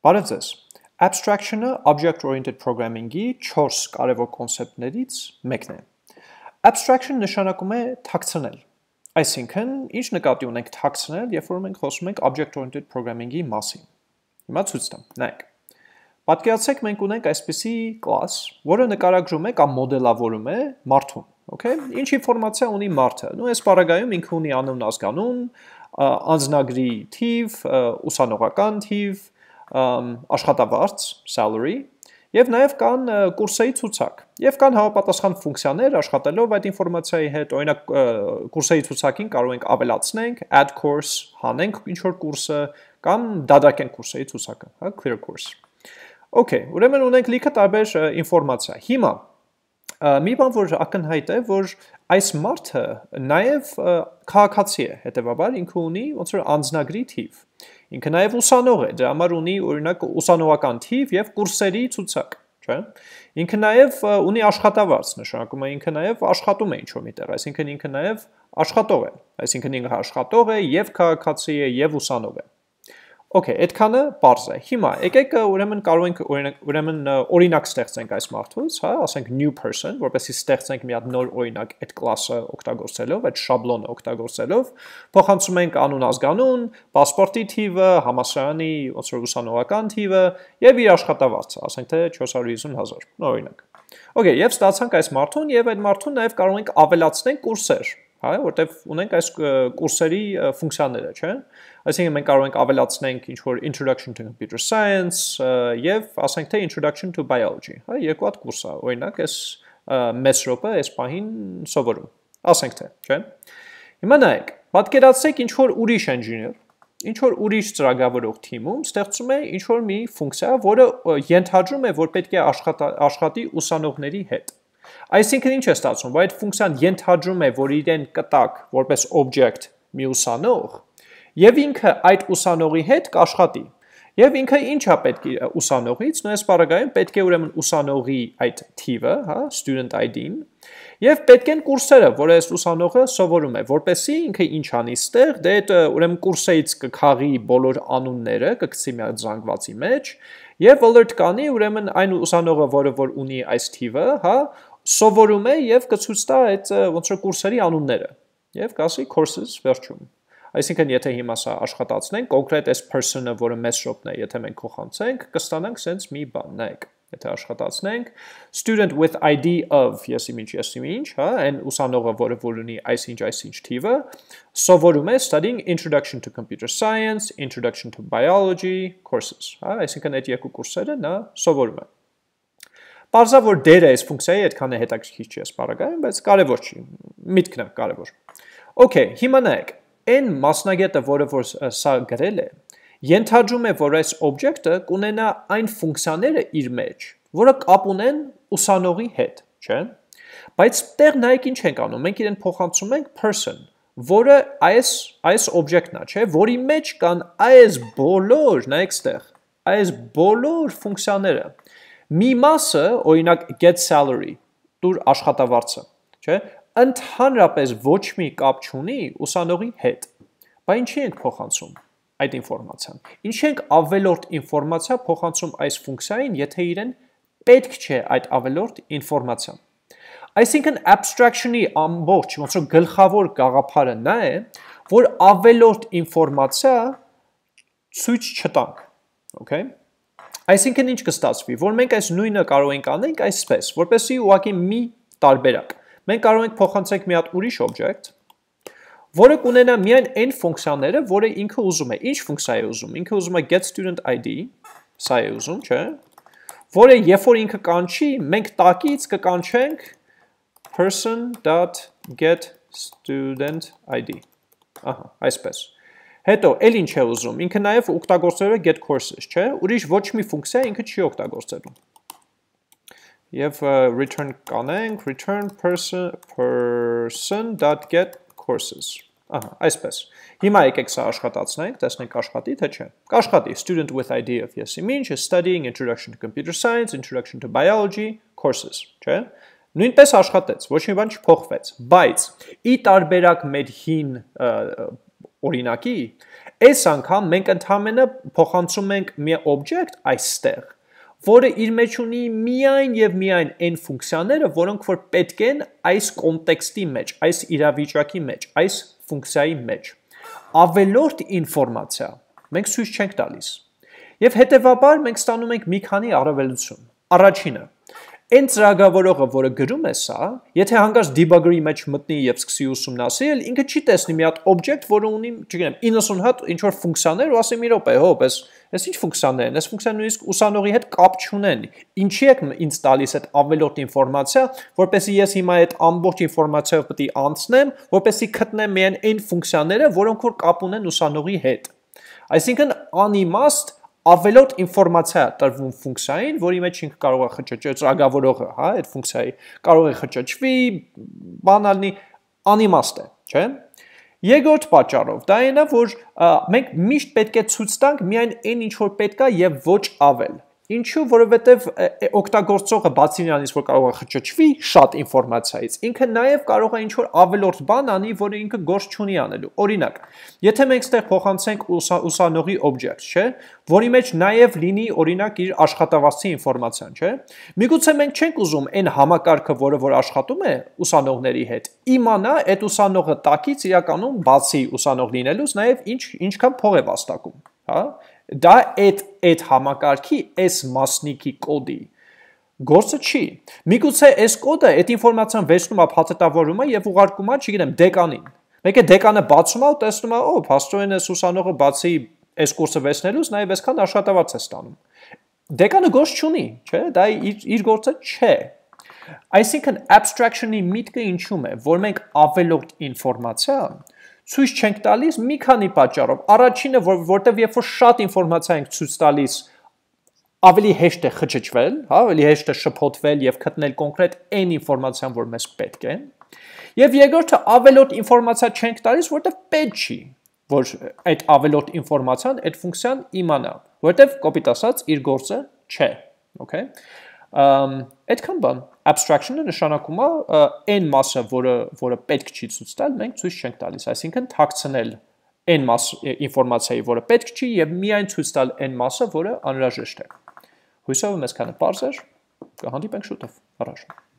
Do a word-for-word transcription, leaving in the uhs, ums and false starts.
Բարև ձեզ։ Abstraction-ը object-oriented programming-ի չորս կարևոր կոնցեպտներից մեկն է։ Abstraction նշանակում է թաքցնել։ Այսինքն, ինչ նկատի ունենք թաքցնել, երբ որ մենք խոսում ենք object-oriented programming-ի մասին։ Հիմա ցույց տամ, նայեք։ Պատկերացրեք, մենք ունենք այսպիսի class, որը նկարագրում է կամ մոդելավորում է մարդուն, okay? Ինչ ինֆորմացիա ունի մարդը։ Նու այս բaragայում ինքը ունի անուն, ազգանուն, անձնագրի թիվ, ուսանողական թիվ, աշխատավարձ, salary, եւ նաեւ կան կուրսերի ցուցակ, եւ կան համապատասխան ֆունկցիաներ աշխատելով այդ ինֆորմացիայի հետ, օրինակ կուրսերի ցուցակին կարող ենք ավելացնենք, add course, հանենք ինչ որ կուրսը կամ դադարենք կուրսերի ցուցակը, հա, clear course։ Okay, ուրեմն ունենք լիքը տարբեր ինֆորմացիա։ Հիմա մի բան որ ակնհայտ է, որ այս մարդը նաև քաղաքացի է, հետևաբար ինքը ունի ոնց որ անձնագրի թիվ։ Ինքը նաև ուսանող է, դրա համար ունի օրինակ ուսանողական թիվ եւ կուրսերի ցուցակ, չէ՞։ Ինքը նաև ունի աշխատավարձ, նշանակում է ինքը նաև աշխատում է ինչ-որ միտեղ, այսինքն ինքը նաև աշխատող է, այսինքն ինքը աշխատող է եւ քաղաքացի է եւ ուսանող է։ Okay, այդքանը պարզ է։ Հիմա եկեք ուրեմն կարող ենք ուրեմն օրինակ ստեղծենք այս մարդուց, հա, ասենք new person, որպեսզի ստեղծենք մի հատ նոր օրինակ այդ class-ը օգտագործելով, այդ շաբլոնը օգտագործելով, փոխանցում ենք անուն, ազգանուն, պասպորտի թիվը, համալսարանի ոնց որ ուսանողական թիվը եւ իր աշխատավարձը, ասենք թե չորս հարյուր հիսուն հազար, օրինակ։ Okay, եւ ստացանք այս մարդուն եւ այդ մարդուն նաեւ կարող ենք ավելացնենք կուրսեր, հա, որտեվ ունենք այս կուրսերի ֆունկցիաները, չէ՞։ Այսինքն մենք կարող ենք ավելացնենք ինչ-որ introduction to computer science եւ ասենք թե introduction to biology, հա, երկու հատ կուրս է, օրինակ այս մեծ րոպե այս պահին սովորում, ասենք թե, չէ՞։ Հիմա նայեք, պատկերացրեք ինչ-որ ուրիշ engineer, ինչ-որ ուրիշ ծրագրավորող թիմում ստեղծում է ինչ-որ մի ֆունկցիա, որը ենթադրում է, որ պետք է աշխատի ուսանողների հետ։ Այսինքն ինչ է ստացվում, որ այդ ֆունկցիան ենթադրում է, որ իրեն կտակ որպես object մի ուսանող, եւ ինքը այդ ուսանողի հետ կաշխատի։ Եվ ինքը ինչա պետք է ուսանողից, նույնպես բaragայում պետք է ուրեմն ուսանողի այդ թիվը, հա, student I D-ն, եւ պետք են կուրսերը, որ այս ուսանողը սովորում է, որպեսզի ինքը ինչ անի ստեղ, դե այդ ուրեմն կուրսից կքաղի բոլոր անունները, կգցի մի հատ զանգվածի մեջ, եւ alert կանի ուրեմն այն ուսանողը, որը որ ունի այս թիվը, հա, սովորում է եւ կցույց տա այդ ոնց որ կուրսերի անունները, եւ կասի courses վերջում։ Այսինքն եթե հիմա սա աշխատացնենք, կոնկրետ այս person-ը, որը մեծ շոպն է, եթե մենք փոխանցենք, կստանանք sense մի բան, նայեք։ Եթե աշխատացնենք, student with I D of yes image yes image, հա, այն ուսանողը, որը որ ունի այս ինչ այս ինչ թիվը, սովորում է studying introduction to computer science, introduction to biology courses, հա, այսինքն այդ երկու կուրսերը նա սովորում է։ Պարզա որ դերը այս ֆունկցիայի այդքան է հետաքրքիր չի այս բaragայում, բայց կարևոր չի, միտքն է կարևոր։ Okay, հիմա նայեք։ Այն մասնագետը, որը որ սա գրել է, ենթադրում է, որ այս օբյեկտը կունենա այն ֆունկցիաները իր մեջ, որը կապ ունեն ուսանողի հետ, չէ՞։ Բայց տեղ նայեք ինչ ենք անում, մենք իրեն փոխանցում ենք person, որը այս այս օբյեկտն է, չէ՞, որի մեջ կան այս բոլոր, նայեք ստեղ, այս բոլոր ֆունկցիաները։ Մի մասը, օրինակ get salary, դուր աշխատավարձը, չէ՞։ Ընդհանրապես ոչ մի կապ չունի ուսանողի հետ։ Բայց ինչի ենք փոխանցում այդ ինֆորմացիան։ Ինչի ենք ավելորդ ինֆորմացիա փոխանցում այս ֆունկցիային, եթե իրեն պետք չէ այդ ավելորդ ինֆորմացիան։ Այսինքն abstraction-ի ամբողջ ոնց որ գլխավոր գաղափարը նա է, որ ավելորդ ինֆորմացիա ցույց չտանք, okay։ Այսինքն ինչ կստացվի, որ մենք այս նույնը կարող ենք անենք այսպես, որպեսզի ուղղակի մի տարբերակ Մենք կարող ենք փոխանցենք մի հատ ուրիշ օբյեկտ, որը կունենա միայն այն ֆունկցիաները, որը ինքը ուզում է։ Ինչ ֆունկցիա է ուզում։ Ինքը ուզում է get student I D, սա է ուզում, չէ՞։ Որը երբ որ ինքը կանչի, մենք տակից կկանչենք person.get student I D։ Ահա, այսպես։ Հետո էլ ինչ է ուզում։ Ինքը նաև օգտագործել է get courses, չէ՞։ Ուրիշ ոչ մի ֆունկցիա ինքը չի օգտագործելու։ Եվ return կանենք, return person person.get courses, ահա, այսպես, հիմա եկեք սա աշխատացնենք, տեսնենք աշխատի, թե չէ, կաշխատի, student with I D of yes image is studying introduction to computer science, introduction to biology courses, չէ, նույնպես աշխատեց, ոչ մի բան չփոխվեց, բայց ի տարբերակ մեր հին օրինակի, Այս անգամ մենք ընդհանրապես փոխանցում ենք մի օբյեկտ այստեղ, որը իր մեջ ունի միայն եւ միայն այն ֆունկցիաները, որոնք որ պետք են այս կոնտեքստի մեջ, այս իրավիճակի մեջ, այս ֆունկցիայի մեջ։ Ավելորդ ինֆորմացիա մենք ցույց չենք տալիս։ Եվ հետևաբար մենք ստանում ենք մի քանի առավելություն։ Առաջինը, այն ծրագրավորողը, որը գրում է սա, եթե հանկարծ debugger-ի մեջ մտնի եւ սկսի ուսումնասիրել, ինքը չի տեսնի մի հատ օբյեկտ, որը ունի, չգիտեմ, իննսուն հատ ինչ որ ֆունկցիաներ ու ասի մի րոպե, հոп, էս էս ինչ ֆունկցիաներ են, էս ֆունկցիան նույնիսկ ուսանողի հետ կապ չունեն։ Ինչի եք ինձ տալիս այդ ավելորդ ինֆորմացիա, որպեսզի ես հիմա այդ ամբողջ ինֆորմացիայով պետք է անցնեմ, որպեսզի գտնեմ միայն այն ֆունկցիաները, որոնք որ կապ ունեն ուսանողի հետ։ Այսինքն անիմաստ ավելորդ ինֆորմացիա տրվում ֆունկցիային, որի մեջ ինքը կարող է խճճել ծրագրավորողը, հա, այդ ֆունկցիայի կարող է խճճվի, բանալնի, անիմաստ է, չէ՞։ Երկրորդ պատճառով դա այն է, որ մենք միշտ պետք է ցույց տանք միայն այն, ինչ որ պետք է եւ ոչ ավել։ Ինչու, որովհետև օգտագործողը բացի նրանից, որ կարող է խճճվի շատ ինֆորմացիայից, ինքը նաև կարող է ինչ-որ ավելորդ բան անի, որը ինքը գործ չունի անելու։ Օրինակ, եթե մենք ստեղ փոխանցենք ուսանողի օբյեկտ, չէ, որի մեջ նաև լինի օրինակ իր աշխատավարձի ինֆորմացիան, չէ։ Միգուցե մենք չենք ուզում այն համակարգը, որը որ աշխատում է ուսանողների հետ, իմանա այդ ուսանողը տակից իրականում բացի ուսանող լինելուց նաև ինչ ինչքան փող է վաստակում, հա։ Դա այդ այդ համակարգի այս մասնիկի կոդի գործը չի։ Միգուցե այս կոդը այդ ինֆորմացիան վերցնում է, փաթեթավորում է եւ ուղարկում է, չգիտեմ, դեկանին։ Մեկ է դեկանը բացում է ու տեսնում է, օ, փաստորեն այս ուսանողը բացի այս կուրսը վերցնելուց նաեւ այսքան աշխատավարձ է ստանում։ Դեկանը գործ չունի, չէ՞, դա իր, իր գործը չէ։ Այսինքն abstraction-ի միտքը ինչու՞մ է, որ մենք ավելորդ ինֆորմացիա ցույց չենք տալիս մի քանի պատճառով։ Առաջինը, որ որտեվ երբ որ շատ ինֆորմացիա ենք ցույց տալիս, ավելի հեշտ է խճճվել, հա, ավելի հեշտ է շփոթվել եւ գտնել կոնկրետ այն ինֆորմացիան, որ մեզ պետք է։ Եվ երկրորդը, ավելորդ ինֆորմացիա չենք տալիս, որտեվ պետք չի, որ այդ ավելորդ ինֆորմացիան այդ ֆունկցիան իմանա, որտեվ կոպիտ ասած իր գործը չէ, okay։ Այդքան բան, abstraction-ը նշանակում է այն մասը, որը որը պետք չի ցույց տալ, մենք ցույց չենք տալիս, այսինքն թաքցնել այն մաս ինֆորմացիայի, որը պետք չի եւ միայն ցույց տալ այն մասը, որը անհրաժեշտ է։ Հույսով եմ այսքանը պարզ էր, կհանդիպենք շուտով, առաջ։